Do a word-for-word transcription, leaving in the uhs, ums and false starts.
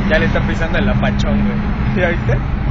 Ya le está pisando el apachón, güey. ¿Ya viste?